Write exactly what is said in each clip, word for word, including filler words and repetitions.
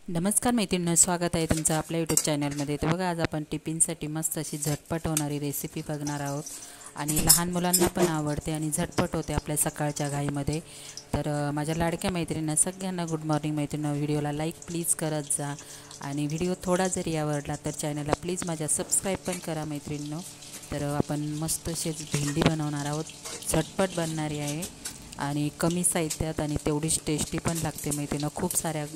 नमस्कार मैत्रिणींनो, स्वागत आहे तुमचं आपल्या यूट्यूब चॅनलमध्ये। तर बघा, आज आपण टिफिनसाठी मस्त अशी झटपट होणारी रेसिपी बघणार आहोत आणि लहान मुलांना पण आवडते आणि झटपट होते आपल्या सकाळच्या घाईमध्ये। तर माझ्या लाडक्या मैत्रिणींना सगळ्यांना गुड मॉर्निंग मैत्रिणींनो। व्हिडिओला लाईक प्लीज करत जा आणि व्हिडिओ थोडा जरी आवडला तर चॅनलला प्लीज माझ्या सबस्क्राईब पण करा मैत्रिणींनो। तर आपण मस्त अशीच भेंडी बनवणार आहोत, झटपट बनणारी आहे आणि कमी साहित्यात आणि तेवढीच टेस्टी पण लागते मैत्रिणींनो। खूप साऱ्या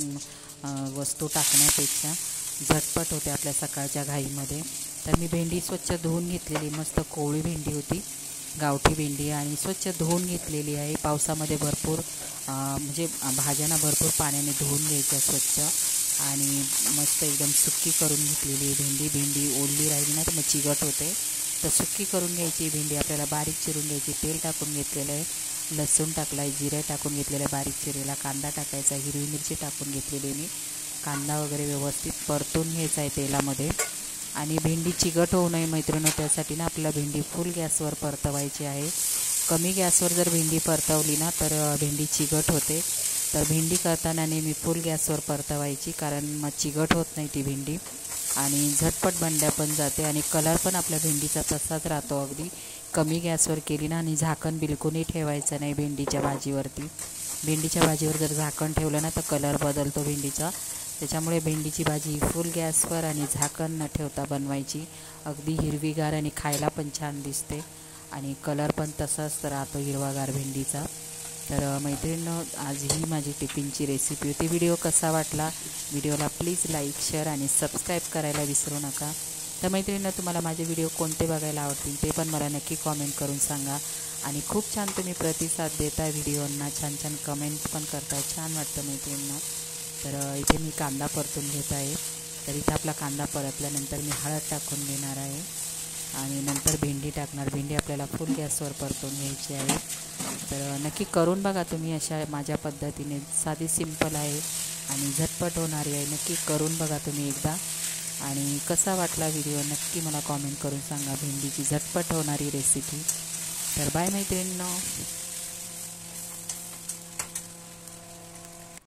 वस्तू टाकण्यापेक्षा झटपट होते आपल्या सकाळच्या घाईमध्ये। तर मी भेंडी स्वच्छ धुवून घेतलेली, मस्त कोवळी भेंडी होती, गावठी भेंडी, आणि स्वच्छ धुवून घेतलेली आहे। पावसामध्ये भरपूर म्हणजे भाज्यांना भरपूर पाण्याने धुवून घ्यायच्या स्वच्छ आणि मस्त एकदम सुक्की करून घेतलेली भेंडी। भेंडी ओली राहिली ना तर मग चिकट होते, तर सुक्की करून घ्यायची भेंडी। आपल्याला बारीक चिरून घ्यायची। तेल टाकून घेतलेलं आहे, लसूण टाकला आहे, जिरे टाकून घेतलेलं आहे बारीक चिरेला, कांदा टाकायचा, हिरवी मिरची टाकून घेतलेली मी। कांदा वगैरे व्यवस्थित परतून घ्यायचा आहे तेलामध्ये आणि भेंडी चिकट होऊ नये मैत्रिणींनो, त्यासाठी ना आपल्याला भेंडी फुल गॅसवर परतवायची आहे। कमी गॅसवर जर भेंडी परतवली ना तर भेंडी चिकट होते। तर भेंडी करताना नेहमी फुल गॅसवर परतवायची, कारण मग चिकट होत नाही ती भेंडी आणि झटपट बनल्या पण जाते आणि कलर पण आपल्या भेंडीचा तसाच राहतो अगदी। कमी गॅसवर केली ना, आणि झाकण बिलकुलही ठेवायचं नाही भेंडीच्या भाजीवरती। भेंडीच्या भाजीवर जर झाकण ठेवलं ना तर कलर बदलतो भेंडीचा, त्याच्यामुळे भेंडीची भाजी फुल गॅसवर आणि झाकण न ठेवता बनवायची। अगदी हिरवीगार आणि खायला पण छान दिसते आणि कलर पण तसाच राहतो हिरवागार भेंडीचा। तर मैत्रिणींनो, आज ही माझी टिफिनची रेसिपी होती। व्हिडिओ कसा वाटला, व्हिडिओला प्लीज लाईक शेअर आणि सबस्क्राईब करायला विसरू नका। तर मैत्रिणींनो, तुम्हाला माझे व्हिडिओ कोणते बघायला आवडतील ते पण मला नक्की कॉमेंट करून सांगा आणि खूप छान तुम्ही प्रतिसाद देता व्हिडिओंना, छान छान कमेंट पण करताय, छान वाटतं मैत्रिणींनो। तर इथे मी कांदा परतून घेत आहे। तर इथे आपला कांदा परतल्यानंतर मी हळद टाकून घेणार आहे आणि नंतर भेंडी टाकणार। भेंडी आपल्याला फुल गॅसवर परतून घ्यायची आहे। तर नक्की करून बघा तुम्ही अशा माझ्या पद्धतीने, साधी सिंपल आहे आणि झटपट होणारी आहे। नक्की करून बघा तुम्ही एकदा आणि कसा वाटला व्हिडिओ नक्की मला कॉमेंट करून सांगा, भेंडीची झटपट होणारी रेसिपी। तर बाय मैत्रिणींनो।